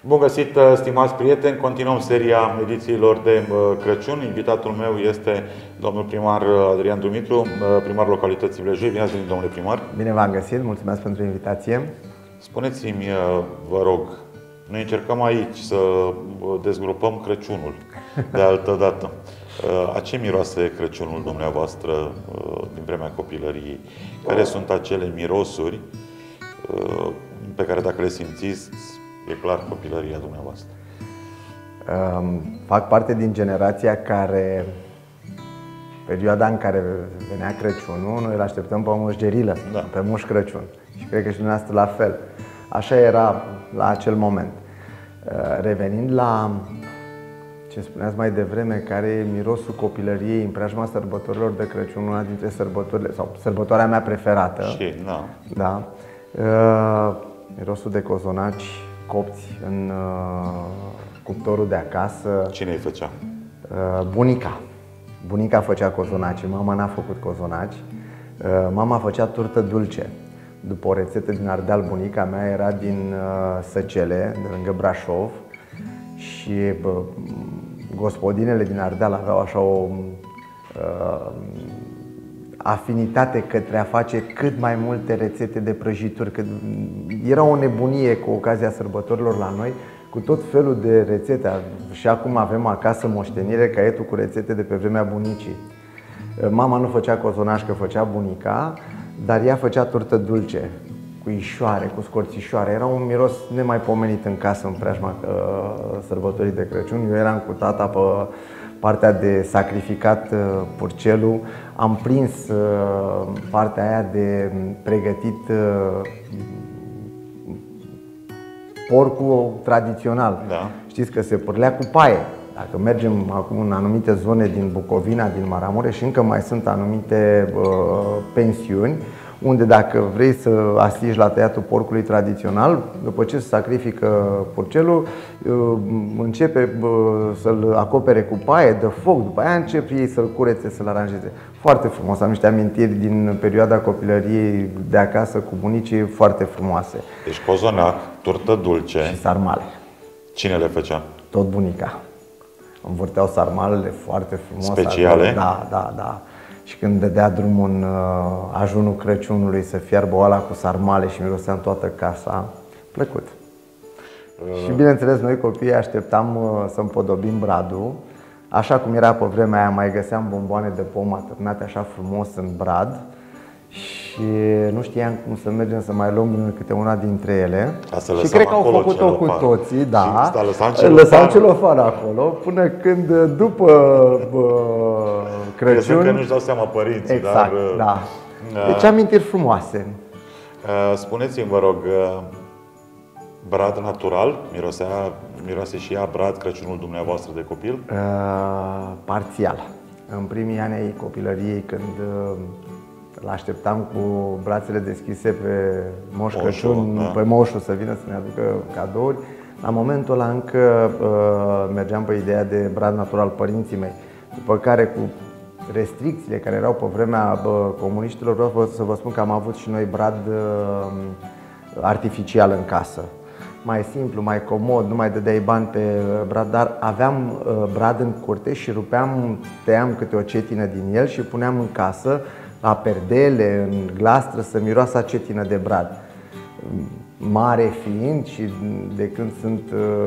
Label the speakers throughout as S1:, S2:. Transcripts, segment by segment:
S1: Bun găsit, stimați prieteni! Continuăm seria edițiilor de Crăciun. Invitatul meu este domnul primar Adrian Dumitru, primarul localității Vlejei. Bine ați venit, domnule primar!
S2: Bine v-am găsit, mulțumesc pentru invitație.
S1: Spuneți-mi, vă rog, noi încercăm aici să dezgropăm Crăciunul de altă dată. A ce miroase Crăciunul dumneavoastră din vremea copilăriei? Care sunt acele mirosuri pe care, dacă le simțiți, e clar copilăria dumneavoastră?
S2: Fac parte din generația care, perioada în care venea Crăciunul, noi îl așteptăm pe Moș Gerilă, pe Moș Crăciun. Și cred că și dumneavoastră la fel. Așa era la acel moment. Revenind la ce spuneați mai devreme, care e mirosul copilăriei în preajma sărbătorilor de Crăciun, una dintre sărbătorile, sau sărbătoarea mea preferată.
S1: Și,
S2: da. Mirosul de cozonaci copți în cuptorul de acasă.
S1: Cine îi făcea?
S2: Bunica. Bunica făcea cozonaci, mama n-a făcut cozonaci. Mama făcea turtă dulce. După o rețetă din Ardeal, bunica mea era din Săcele, de lângă Brașov. Și gospodinele din Ardeal aveau așa o afinitate către a face cât mai multe rețete de prăjituri. Era o nebunie cu ocazia sărbătorilor la noi, cu tot felul de rețete. Și acum avem acasă moștenire, caietul cu rețete de pe vremea bunicii. Mama nu făcea cozonaș, că făcea bunica, dar ea făcea turtă dulce, cu ișoare, cu scorțișoare. Era un miros nemaipomenit în casă în preajma sărbătorii de Crăciun. Eu eram cu tata pe partea de sacrificat purcelul. Am prins partea aia de pregătit porcul tradițional.
S1: Da.
S2: Știți că se pârlea cu paie. Dacă mergem acum în anumite zone din Bucovina, din Maramureș, și încă mai sunt anumite pensiuni unde, dacă vrei să asigi la tăiatul porcului tradițional, după ce se sacrifică purcelul, începe să-l acopere cu paie, de foc, după aia încep ei să-l curețe, să-l aranjeze. Foarte frumos, am niște amintiri din perioada copilăriei de acasă cu bunicii foarte frumoase.
S1: Deci cozonac, turtă dulce
S2: și sarmale.
S1: Cine le făcea?
S2: Tot bunica. Învârteau sarmalele foarte frumos.
S1: Speciale?
S2: Da. Și când dădea drumul în ajunul Crăciunului să fiarbă oala cu sarmale și miroseam toată casa, plăcut. Și bineînțeles, noi copiii așteptam să împodobim bradul. Așa cum era pe vremea aia, mai găseam bomboane de pomă atârnate așa frumos în brad. Și nu știam cum să mergem să mai luăm câte una dintre ele. Și cred că au făcut-o cu toții, da. Lăsam celofan acolo, până când, după Crăciun,
S1: că nu-și dau seama părinții.
S2: Exact, da. Deci amintiri frumoase.
S1: Spuneți-mi, vă rog, brad natural? Miroase și ea brad Crăciunul dumneavoastră de copil?
S2: Parțial. În primii ani ai copilăriei, când îl așteptam cu brațele deschise pe Moș Crăciun, pe moșul să vină să ne aducă cadouri. La momentul ăla încă mergeam pe ideea de brad natural, părinții mei. După care, cu restricțiile care erau pe vremea comuniștilor, vreau să vă spun că am avut și noi brad artificial în casă. Mai simplu, mai comod, nu mai dădeai bani pe brad, dar aveam brad în curte și tăiam câte o cetină din el și puneam în casă, la perdele, în glastră, să miroasă cetină de brad. Mare fiind și de când sunt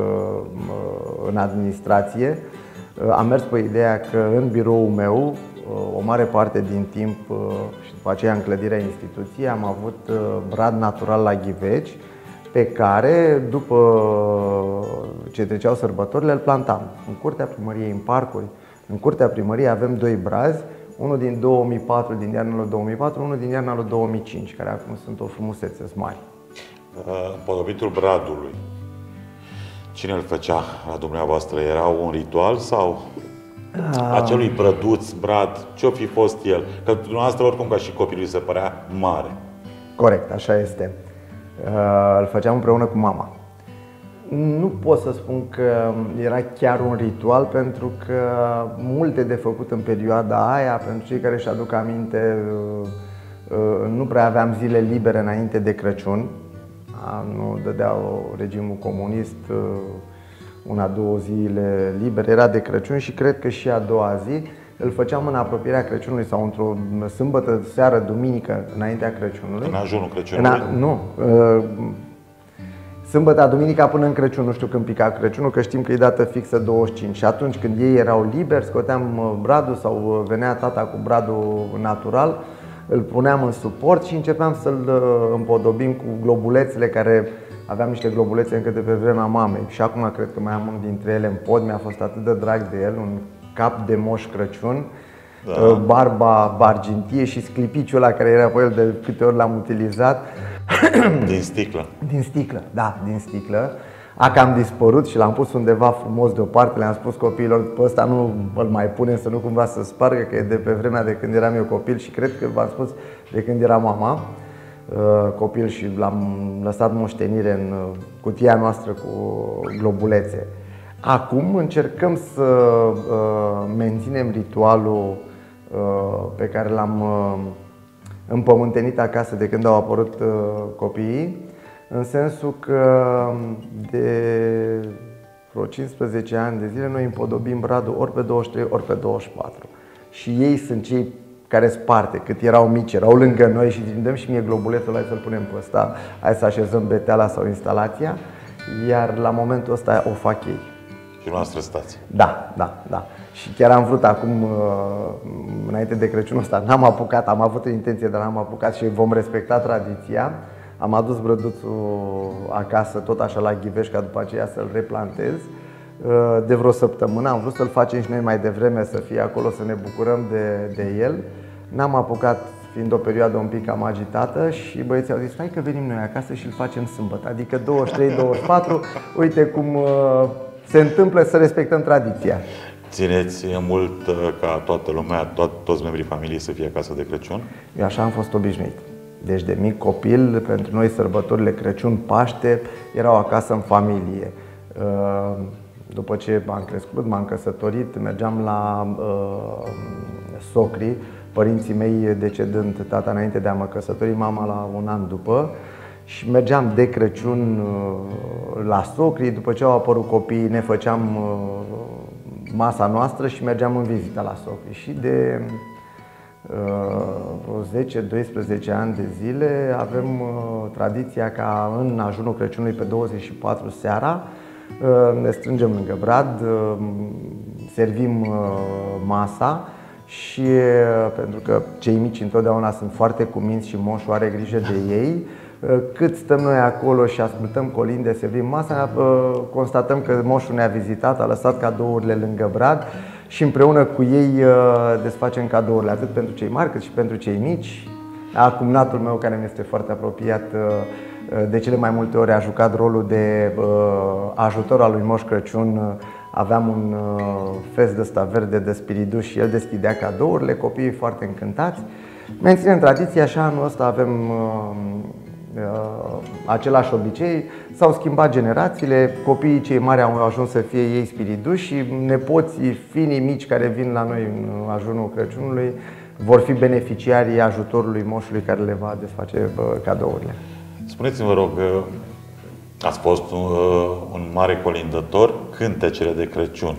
S2: în administrație, am mers pe ideea că în biroul meu, o mare parte din timp și după aceea în clădirea instituției, am avut brad natural la ghiveci, pe care, după ce treceau sărbătorile, îl plantam în curtea primăriei, în parcuri. În curtea primăriei avem 2 brazi, unul din 2004, din iarna lui 2004, unul din iarna lui 2005, care acum sunt o frumusețe, sunt mari.
S1: Împodobitul bradului, cine îl făcea la dumneavoastră? Era un ritual sau acelui brăduț, brad, ce-o fi fost el? Că dumneavoastră, oricum, ca și copilul, se părea mare.
S2: Corect, așa este. Îl făceam împreună cu mama. Nu pot să spun că era chiar un ritual, pentru că multe de făcut în perioada aia, pentru cei care își aduc aminte, nu prea aveam zile libere înainte de Crăciun. Nu dădeau regimul comunist una, două zile libere, era de Crăciun și cred că și a doua zi îl făceam în apropierea Crăciunului sau într-o sâmbătă, seară, duminică, înaintea Crăciunului.
S1: În ajunul Crăciunului?
S2: Nu. Sâmbătă, duminica până în Crăciun, nu știu când pica Crăciunul, că știm că e dată fixă 25. Și atunci când ei erau liberi, scoteam bradul sau venea tata cu bradul natural, îl puneam în suport și începeam să-l împodobim cu globulețele care... Aveam niște globulețe încă de pe vremea mamei și acum cred că mai am unul dintre ele în pod. Mi-a fost atât de drag de el, un cap de Moș Crăciun, da. Barba argintie și sclipiciul ăla care era pe el, de câte ori l-am utilizat.
S1: Din sticlă.
S2: Din sticlă, da, din sticlă. A cam dispărut și l-am pus undeva frumos deoparte. Le-am spus copiilor, pe ăsta nu îl mai punem, să nu cumva să spargă, că e de pe vremea de când eram eu copil și cred că v-am spus de când era mama copil și l-am lăsat moștenire în cutia noastră cu globulețe. Acum încercăm să menținem ritualul pe care l-am împământenit acasă de când au apărut copiii, în sensul că de vreo 15 ani de zile noi împodobim bradul ori pe 23, ori pe 24. Și ei sunt cei care sparte, cât erau mici, erau lângă noi și dăm și mie globuletul, hai să-l punem pe ăsta, hai să așezăm beteala sau instalația, iar la momentul ăsta o fac ei.
S1: Și noastră stați.
S2: Da. Și chiar am vrut acum, înainte de Crăciunul ăsta, n-am apucat, am avut intenție, dar n-am apucat și vom respecta tradiția. Am adus brăduțul acasă, tot așa la Ghiveș, ca după aceea să-l replantez. De vreo săptămână am vrut să-l facem și noi mai devreme, să fie acolo, să ne bucurăm de el. N-am apucat, fiind o perioadă un pic cam agitată, și băieții au zis, hai că venim noi acasă și îl facem sâmbătă, adică 23-24, uite cum se întâmplă, să respectăm tradiția.
S1: Țineți mult ca toată lumea, toți membrii familiei să fie acasă de Crăciun? Eu
S2: așa am fost obișnuit. Deci de mic copil, pentru noi sărbătorile Crăciun, Paște, erau acasă în familie. După ce m-am crescut, m-am căsătorit, mergeam la socrii, părinții mei decedând, tata înainte de a mă căsători, mama la un an după, și mergeam de Crăciun la socrii. După ce au apărut copiii, ne făceam masa noastră și mergeam în vizită la socrii. Și de 10-12 ani de zile avem tradiția ca în ajunul Crăciunului pe 24 seara ne strângem lângă brad, servim masa și pentru că cei mici întotdeauna sunt foarte cuminți și moșul are grijă de ei, cât stăm noi acolo și ascultăm colinde, servim masa, constatăm că moșul ne-a vizitat, a lăsat cadourile lângă brad și împreună cu ei desfacem cadourile, atât pentru cei mari cât și pentru cei mici. Cumnatul meu, care mi este foarte apropiat, de cele mai multe ori a jucat rolul de ajutor al lui Moș Crăciun. Aveam un fez de ăsta verde de spiriduș și el deschidea cadourile, copiii foarte încântați. Menținem tradiția și anul ăsta avem același obicei. S-au schimbat generațiile, copiii cei mari au ajuns să fie ei spiriduși și nepoții, finii mici care vin la noi în ajunul Crăciunului vor fi beneficiarii ajutorului moșului care le va desface cadourile.
S1: Spuneți-mi, vă rog, ați fost un mare colindător, cântecele de Crăciun.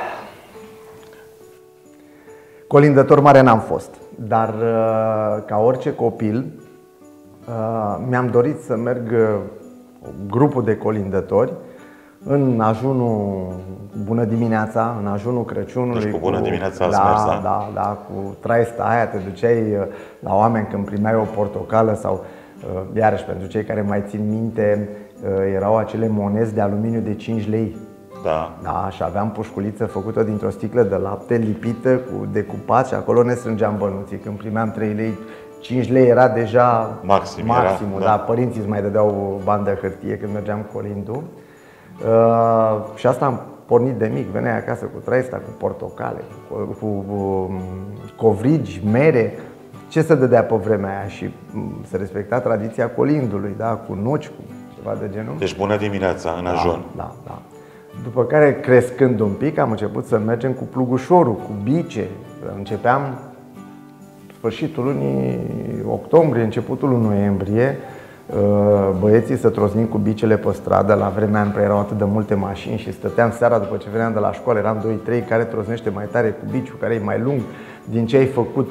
S2: Colindător mare n-am fost, dar ca orice copil mi-am dorit să merg grupul de colindători în ajunul Bună dimineața, în ajunul Crăciunului.
S1: Deci cu Bună dimineața ați mers, da?
S2: Da, cu traista aia te duceai la oameni când primeai o portocală sau, iarăși pentru cei care mai țin minte, erau acele monezi de aluminiu de 5 lei.
S1: Da.
S2: Da, și aveam pușculiță făcută dintr-o sticlă de lapte lipită cu decupat și acolo ne strângeam bănuții. Când primeam 3 lei, 5 lei era deja maximul.
S1: Era,
S2: da. Părinții îți mai dădeau bani de hârtie când mergeam colindul. Și asta am pornit de mic, veneai acasă cu traista, cu portocale, cu covrigi, mere. Ce se dădea pe vremea aia? Și se respecta tradiția colindului, da? Cu nuci, cu ceva de genul.
S1: Deci Bună dimineața în ajun.
S2: Da. După care, crescând un pic, am început să mergem cu plugușorul, cu bice. Începeam sfârșitul lunii octombrie, începutul lui noiembrie. băieții să trosnim cu bicele pe stradă. La vremea nu prea erau atât de multe mașini și stăteam seara după ce veneam de la școală, eram 2-3 care trosnește mai tare cu biciul, care e mai lung, din ce ai făcut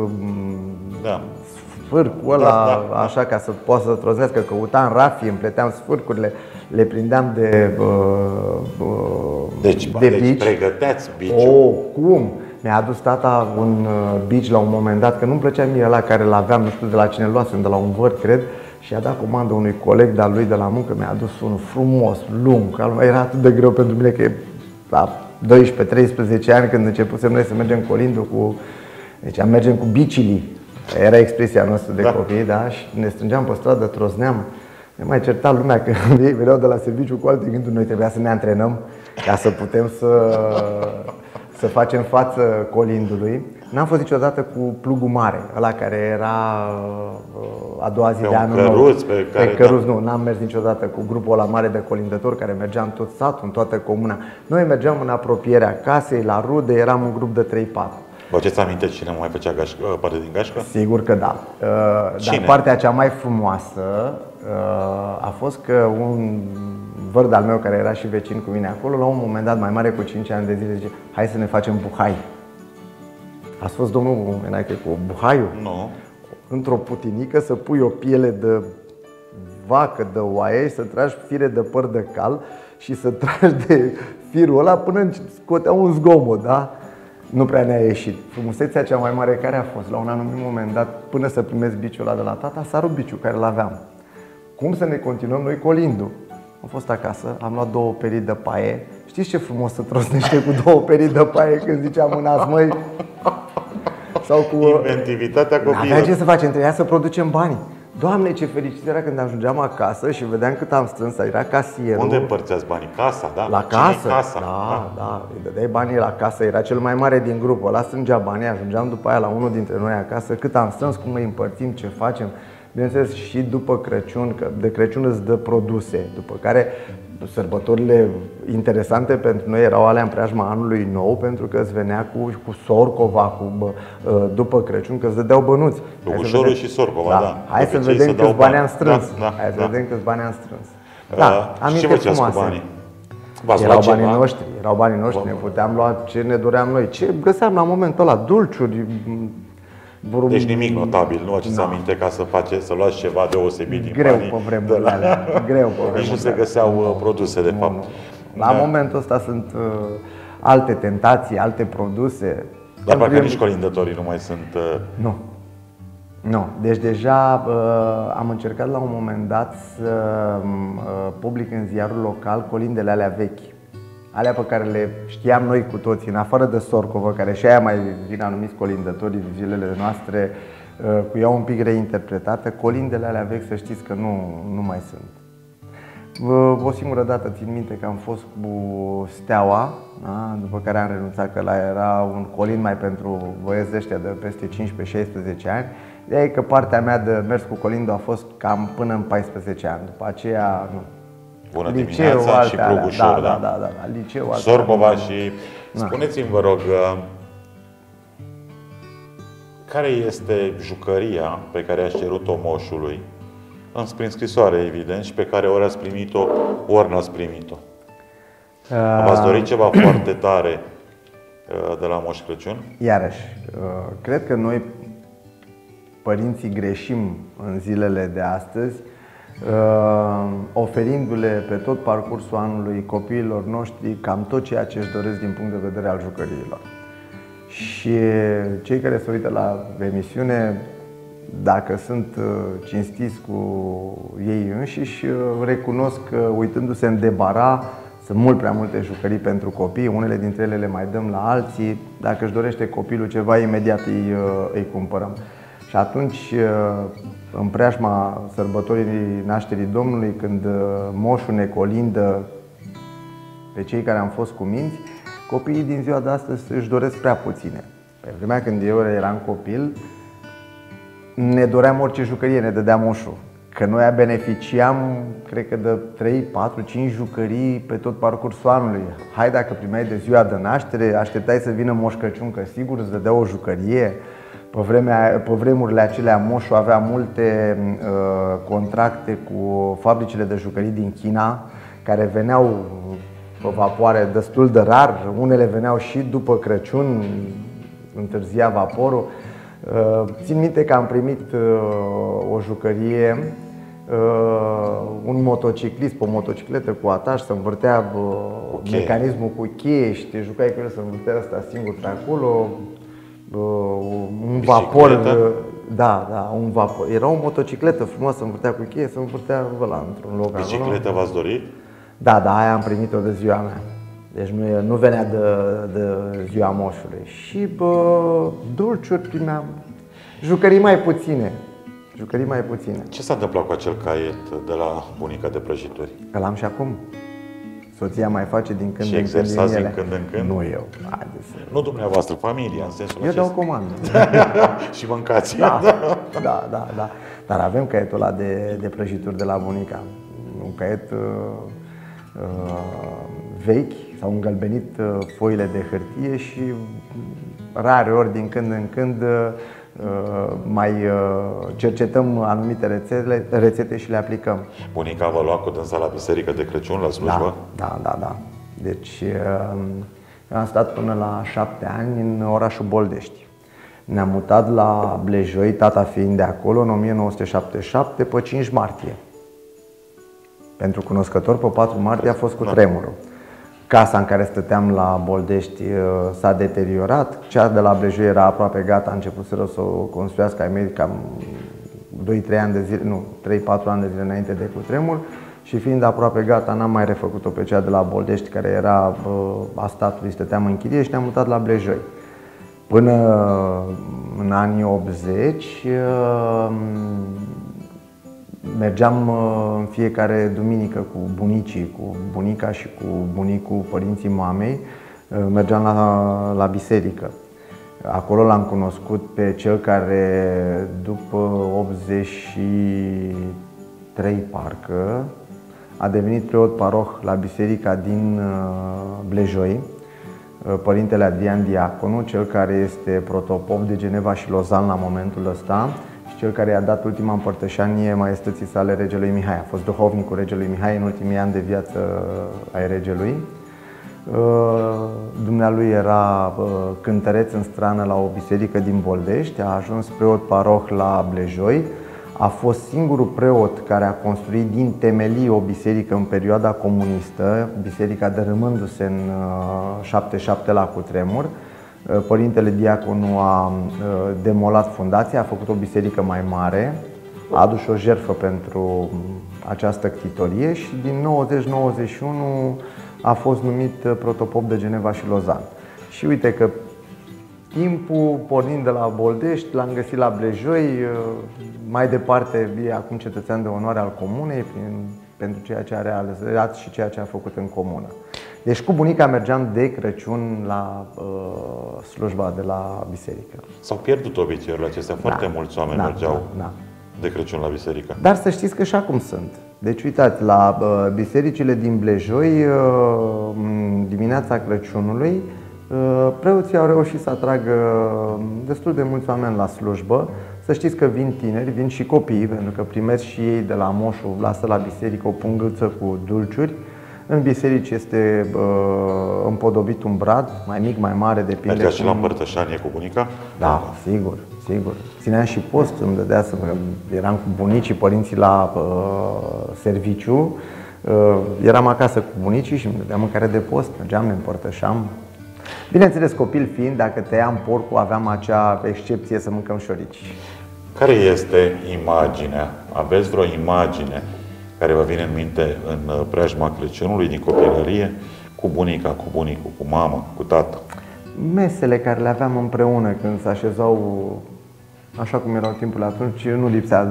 S2: sfârcul ăla, așa, ca să poată să trosnească. Căutam rafii, împleteam sfârcurile, le prindeam de
S1: Deci pregăteați biciul.
S2: Oh, cum? Mi-a adus tata un bici la un moment dat, că nu-mi plăcea mie ăla care l-aveam, nu știu de la cine luasem, de la un văr, cred, și a dat comandă unui coleg de-al lui de la muncă, mi-a adus unul frumos, lung, era atât de greu pentru mine că la 12-13 ani, când începusem noi să mergem colindu deci mergem cu bicilii, era expresia noastră de copii, da? Și ne strângeam pe stradă, trosneam. Ne mai certa lumea că ei veneau de la serviciu cu alte gânduri, noi trebuia să ne antrenăm ca să putem să facem față colindului. N-am fost niciodată cu plugul mare, ăla care era a doua zi de anul nou. Pe căruț, nu, n-am mers niciodată cu grupul ăla mare de colindători care mergeam în tot satul, în toată comuna. Noi mergeam în apropierea casei, la rude, eram un grup de 3-4.
S1: Vă ce-ți aminte cine mai făcea parte din gașcă?
S2: Sigur că da. Dar partea cea mai frumoasă a fost că un văr al meu care era și vecin cu mine acolo, la un moment dat, mai mare cu 5 ani de zile, zice: hai să ne facem buhai. Ați fost domnul Menache cu buhaiul?
S1: Nu.
S2: Într-o putinică să pui o piele de vacă, de oaie, să tragi fire de păr de cal și să tragi de firul ăla până scotea un zgomot, da? Nu prea ne-a ieșit. Frumusețea cea mai mare care a fost, la un anumit moment dat, până să primesc biciul ăla de la tata, s-a rupt biciul care l-aveam. Cum să ne continuăm noi colindu? Am fost acasă, am luat 2 perii de paie. Știți ce frumos să trosnește cu 2 perii de paie când ziceam mânați, măi? Sau cu
S1: inventivitatea copiilor.
S2: N-avea ce să facem, trebuia să producem banii. Doamne, ce fericit era când ajungeam acasă și vedeam cât am strâns, era casierul.
S1: Unde împărțeați banii? Casa, da?
S2: La casă? Da, îi dădeai banii la casă, era cel mai mare din grupul ăla, strângea banii, ajungeam după aia la unul dintre noi acasă, cât am strâns, cum îi împărțim, ce facem. Bineînțeles, și după Crăciun, că de Crăciun îți dă produse, după care sărbătorile interesante pentru noi erau alea în preajma anului nou, pentru că îți venea cu Sorcova, după Crăciun, că îți dădeau bănuți.
S1: Ușorul și Sorcova, da.
S2: Hai să vedem câți bani am strâns. Hai să vedem câți bani am strâns. Da, aminte frumoase. Erau banii noștri, ne puteam lua ce ne doream noi. Ce găseam la momentul ăla, dulciuri.
S1: Deci nimic notabil, nu ați aminte ca să luați ceva deosebit din
S2: greu banii. Pe vremurile alea. Greu pe vremurile.
S1: Nici nu se găseau produse, de fapt.
S2: La momentul ăsta sunt alte tentații, alte produse.
S1: Dar parcă nici colindătorii nu mai sunt...
S2: Nu. Deci deja am încercat la un moment dat să public în ziarul local colindele alea vechi. Alea pe care le știam noi cu toții, în afară de Sorcovă, care și aia mai vin anumiți colindători din zilele noastre, cu ea un pic reinterpretată. Colindele alea vechi, să știți că nu mai sunt. O singură dată țin minte că am fost cu Steaua, da? După care am renunțat, că era un colind mai pentru băieți de ăștia de peste 15-16 ani. Ideea e că partea mea de mers cu colindul a fost cam până în 14 ani. După aceea, nu.
S1: Bună dimineața și Plugușor,
S2: da, liceu,
S1: Sorcova și... Spuneți-mi, vă rog, care este jucăria pe care ați cerut-o moșului, prin scrisoare, evident, și pe care ori ați primit-o, ori n-ați primit-o? V-ați dorit ceva foarte tare de la Moș Crăciun?
S2: Iarăși, cred că noi, părinții, greșim în zilele de astăzi, oferindu-le pe tot parcursul anului copiilor noștri cam tot ceea ce își doresc din punct de vedere al jucăriilor. Și cei care se uită la emisiune, dacă sunt cinstiți cu ei înșiși, recunosc că uitându-se în debara, sunt mult prea multe jucării pentru copii, unele dintre ele le mai dăm la alții. Dacă își dorește copilul ceva, imediat îi cumpărăm. Și atunci, în preajma sărbătorii nașterii Domnului, când moșul ne colindă pe cei care am fost cuminți, copiii din ziua de astăzi își doresc prea puține. Pe vremea când eu eram copil, ne doream orice jucărie, ne dădea moșul. Că noi beneficiam, cred că de 3, 4, 5 jucării pe tot parcursul anului. Hai, dacă primeai de ziua de naștere, așteptai să vină Moș Crăciun, că sigur îți dădea o jucărie. Pe vremurile acelea, Moșu avea multe contracte cu fabricile de jucării din China, care veneau pe vapoare destul de rar. Unele veneau și după Crăciun, întârzia vaporul. Țin minte că am primit o jucărie, un motociclist pe o motocicletă cu ataș, se învârtea mecanismul cu cheie și te jucai cu el, se învârtea ăsta singur pe acolo. Un vapor, da, un vapor. Era o motocicletă frumoasă, se învârtea cu cheie, se învârtea ăla într-un loc.
S1: Bicicletă v-ați dorit?
S2: Da, aia am primit-o de ziua mea. Deci nu venea de ziua Moșului. Și dulciuri primeam, jucării mai puține.
S1: Ce s-a întâmplat cu acel caiet de la bunica de prăjituri?
S2: Că l-am și acum. Soția mai face din când
S1: și
S2: în când
S1: exersați
S2: din
S1: din când în când?
S2: Nu eu.
S1: Nu dumneavoastră, familia, în sensul
S2: Eu
S1: acesta.
S2: dau comandă.
S1: Și mâncați.
S2: Da. Dar avem caietul ăla de prăjituri de la bunica. Un caiet vechi, s-au îngălbenit foile de hârtie și rare ori din când în când mai cercetăm anumite rețete și le aplicăm.
S1: Bunica vă lua cu dânsa la biserică de Crăciun, la slujbă?
S2: Da. Deci am stat până la 7 ani în orașul Boldești. Ne-am mutat la Blejoi, tata fiind de acolo, în 1977, pe 5 martie. Pentru cunoscători, pe 4 martie a fost cutremurul. Casa în care stăteam la Boldești s-a deteriorat, cea de la Blejoi era aproape gata, a început să o construiască ai mei cam 2-3 ani de zile, nu, 3-4 ani de zile înainte de cutremur și fiind aproape gata, n-am mai refăcut-o pe cea de la Boldești, care era a statului, stăteam în chirie și ne-am mutat la Blejoi. Până în anii 80 mergeam în fiecare duminică cu bunicii, cu bunica și cu bunicul, părinții mamei, mergeam la biserică. Acolo l-am cunoscut pe cel care după 83 parcă a devenit preot paroh la biserica din Blejoi, părintele Adrian Diaconu, cel care este protopop de Geneva și Lozan la momentul ăsta și cel care i-a dat ultima împărtășanie maestății sale regelui Mihai. A fost duhovnicul regelui Mihai în ultimii ani de viață ai regelui. Dumnealui era cântăreț în strană la o biserică din Boldești, a ajuns preot paroh la Blejoi, a fost singurul preot care a construit din temelii o biserică în perioada comunistă, biserica dărâmându-se în 77 la cutremur. Părintele Diaconu a demolat fundația, a făcut o biserică mai mare, a adus o jertfă pentru această ctitorie și din 90-91 a fost numit protopop de Geneva și Lozan. Și uite că timpul, pornind de la Boldești, l-am găsit la Blejoi, mai departe e acum cetățean de onoare al comunei pentru ceea ce a realizat și ceea ce a făcut în comună. Deci cu bunica mergeam de Crăciun la slujba de la biserică.
S1: S-au pierdut obiceiurile acestea, foarte mulți oameni mergeau de Crăciun la biserică.
S2: Dar să știți că și acum sunt. Deci uitați, la bisericile din Blejoi, dimineața Crăciunului, preoții au reușit să atragă destul de mulți oameni la slujbă. Să știți că vin tineri, vin și copii, pentru că primesc și ei de la moșul, lasă la biserică o pungăță cu dulciuri. În biserici este împodobit un brad, mai mic, mai mare, depinde.
S1: Mergea și la împărtășanie cu bunica?
S2: Da, sigur. Țineam și post, îmi dădea eram cu bunicii, părinții la serviciu, eram acasă cu bunicii și îmi dădeam mâncare de post, mergeam, ne împărtășeam. Bineînțeles, copil fiind, dacă tăiam porcul, aveam acea excepție să mâncăm șorici.
S1: Care este imaginea? Aveți vreo imagine care vă vine în minte în preajma Crăciunului din copilărie, cu bunica, cu bunicul, cu mama, cu tata?
S2: Mesele care le aveam împreună când se așezau, așa cum erau timpul atunci, nu lipsea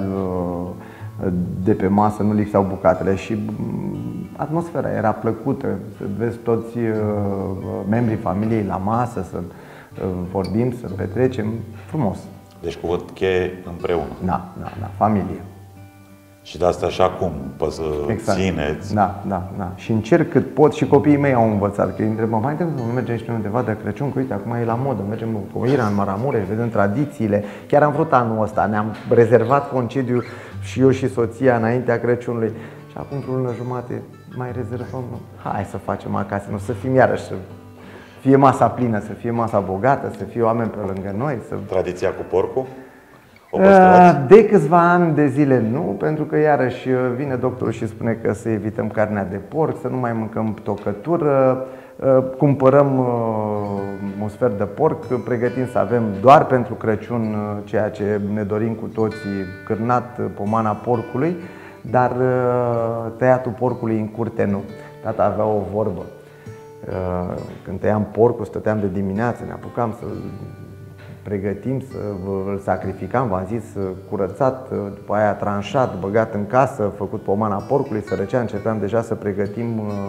S2: de pe masă, nu lipseau bucatele și atmosfera era plăcută, să vezi toți membrii familiei la masă, să vorbim, să petrecem, frumos.
S1: Deci cuvânt cheie împreună.
S2: Da, familie.
S1: Și de asta și acum poți să țineți.
S2: Da. Și încerc cât pot și copiii mei au învățat. Că îi întrebăm, haide să nu mergem și noi undeva de Crăciun, că uite, acum e la modă, mergem cu Ira în Maramureș, vedem tradițiile. Chiar am vrut anul ăsta, ne-am rezervat concediu și eu și soția înaintea Crăciunului. Și acum într-o lună jumate mai rezervăm. Hai să facem acasă, nu să fim iarăși, să fie masa plină, să fie masa bogată, să fie oameni pe lângă noi.
S1: Tradiția cu porcul?
S2: De câțiva ani de zile nu, pentru că iarăși vine doctorul și spune că să evităm carnea de porc, să nu mai mâncăm tocătură, cumpărăm un sfert de porc, pregătim să avem doar pentru Crăciun ceea ce ne dorim cu toții, cârnat, pomana porcului, dar tăiatul porcului în curte nu. Tata avea o vorbă. Când tăiam porcul, stăteam de dimineață, ne apucam să pregătim, să îl sacrificam, v-am zis, curățat, după aia tranșat, băgat în casă, făcut pomana porcului, sărăcea, începeam deja să pregătim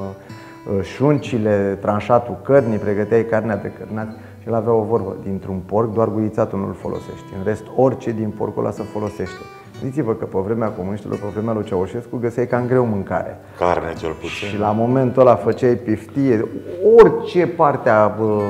S2: șuncile, tranșatul cărnii, pregăteai carnea de cărnat și el avea o vorbă, dintr-un porc doar guițatul nu-l folosești, în rest orice din porcul ăla se folosește. Gândiți-vă că pe vremea comuniștilor, pe vremea lui Ceaușescu, găseai cam greu mâncare.
S1: Carne cel puțin.
S2: Și la momentul ăla făceai piftie, orice parte a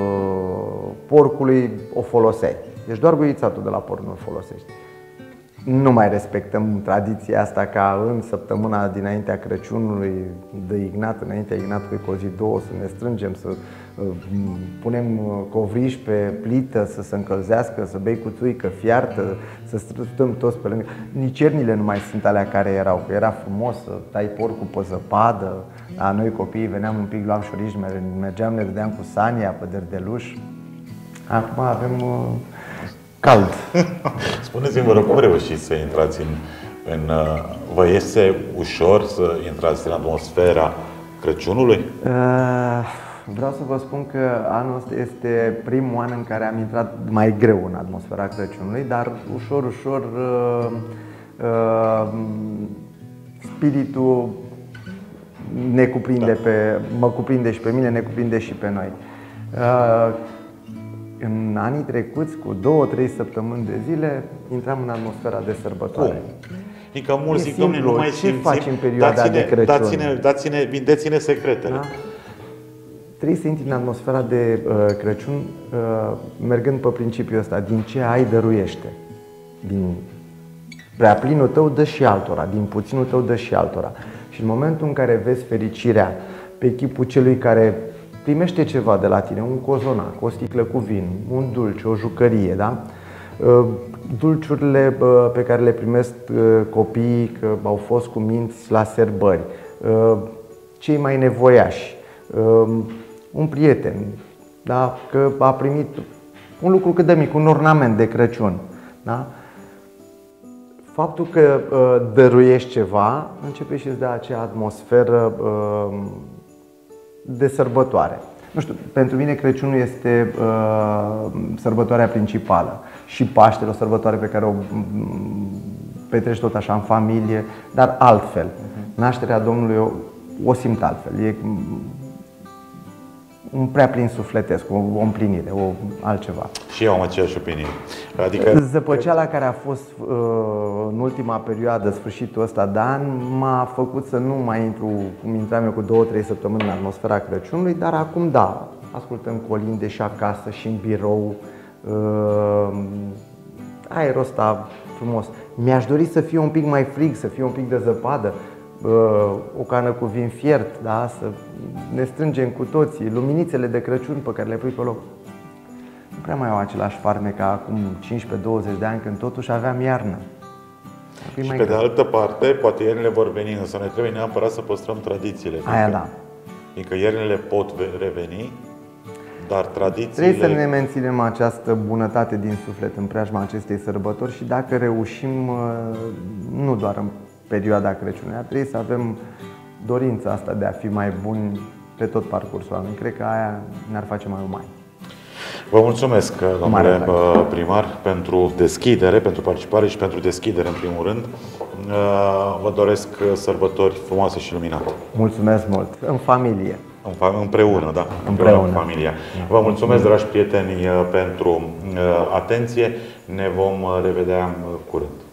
S2: porcului o foloseai. Deci doar guițatul de la porc nu-l folosești. Nu mai respectăm tradiția asta ca în săptămâna dinaintea Crăciunului de Ignat, înaintea Ignatului cu o zi, două, să ne strângem, să punem covriș pe plită, să se încălzească, să bei cu țuică fiartă, să stăm toți pe lângă. Nici iernile nu mai sunt alea care erau, că era frumos să tai porcul pe zăpadă. La noi copiii veneam un pic, luam șorici, mergeam, ne dădeam cu sania pe derdeluș. Acum avem cald.
S1: Spuneți-mi, vă rog, cum reușiți să intrați vă iese ușor să intrați în atmosfera Crăciunului?
S2: Vreau să vă spun că anul ăsta este primul an în care am intrat mai greu în atmosfera Crăciunului, dar ușor, ușor spiritul ne cuprinde mă cuprinde și pe mine, ne cuprinde și pe noi. În anii trecuți, cu 2-3 săptămâni de zile, intram în atmosfera de sărbătoare.
S1: Cum? Adică mulți zic, dom'le, nu mai
S2: ce faci în perioada de Crăciun?
S1: Vindeți-ne secretele. Da?
S2: Trebuie să intri în atmosfera de Crăciun mergând pe principiul ăsta, din ce ai dăruiește. Din prea plinul tău dă și altora, din puținul tău dă și altora. Și în momentul în care vezi fericirea pe chipul celui care primește ceva de la tine, un cozonac, o sticlă cu vin, un dulce, o jucărie, da? Dulciurile pe care le primesc copiii că au fost cu minți la sărbări, cei mai nevoiași, un prieten, da? Că a primit un lucru cât de mic, un ornament de Crăciun, da? Faptul că dăruiești ceva începe și îți dă acea atmosferă de sărbătoare. Nu știu, pentru mine Crăciunul este sărbătoarea principală și Paștele, o sărbătoare pe care o petreci tot așa în familie, dar altfel. Nașterea Domnului o simt altfel. E un prea plin sufletesc, o împlinire, altceva.
S1: Și eu am aceeași opinie. Adică
S2: zăpăceala care a fost în ultima perioadă, sfârșitul ăsta de an, m-a făcut să nu mai intru, cum intram eu cu 2-3 săptămâni în atmosfera Crăciunului, dar acum da, ascultăm colinde și acasă și în birou, aerul ăsta frumos. Mi-aș dori să fie un pic mai frig, să fie un pic de zăpadă, o cană cu vin fiert, da? Să ne strângem cu toții, luminițele de Crăciun pe care le pui pe loc. Nu prea mai au același farme ca acum 15-20 de ani, când totuși aveam iarnă.
S1: Și pe de altă parte, poate iernile vor veni, însă ne trebuie neapărat să păstrăm tradițiile.
S2: Aia da.
S1: Fiindcă iernile pot reveni, dar tradițiile...
S2: Trebuie să ne menținem această bunătate din suflet în preajma acestei sărbători și dacă reușim, nu doar în perioada Crăciunului, ar trebui să avem dorința asta de a fi mai buni pe tot parcursul anului. Cred că aia ne-ar face mai umani.
S1: Vă mulțumesc, domnule primar, pentru deschidere, pentru participare și pentru deschidere, în primul rând. Vă doresc sărbători frumoase și luminate.
S2: Mulțumesc mult! În familie!
S1: Împreună, da. Împreună, familia. Vă mulțumesc, dragi prieteni, pentru atenție. Ne vom revedea curând.